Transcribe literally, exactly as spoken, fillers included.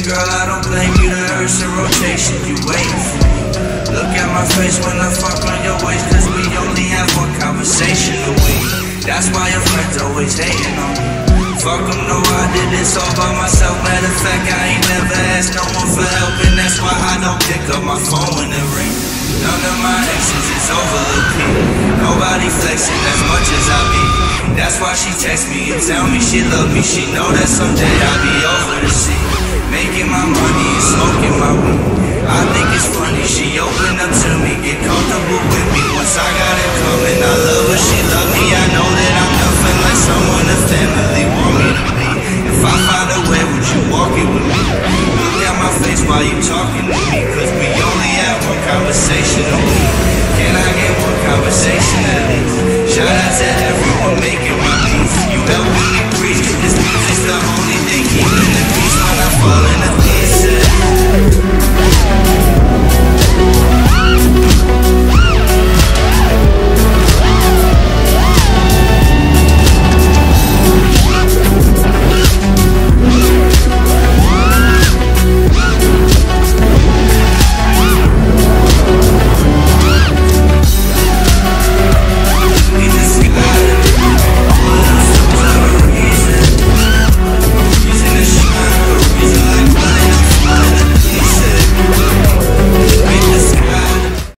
And girl, I don't blame you, the hearse in rotation, you waiting for me. Look at my face when I fuck on your waist, cause we only have one conversation a week. That's why your friends always hating on me. Fuck them, no, I did this all by myself. Matter of fact, I ain't never asked no one for help, and that's why I don't pick up my phone when it ring. None of my exes is overlooking. Nobody flexing as much as I be. That's why she text me and tell me she love me. She know that someday I'll be over the sea, making my money and smoking my weed. I think it's funny, she opened up to me, get comfortable with me. Once I got it coming, I love her, she love me. I know that I'm nothing like someone the family want me to be. If I find a way, would you walk it with me? Look at my face while you talking to me, cause we only have one conversation a week. Can I get one conversation at least? Shout out to everyone making my peace. You helping me breathe.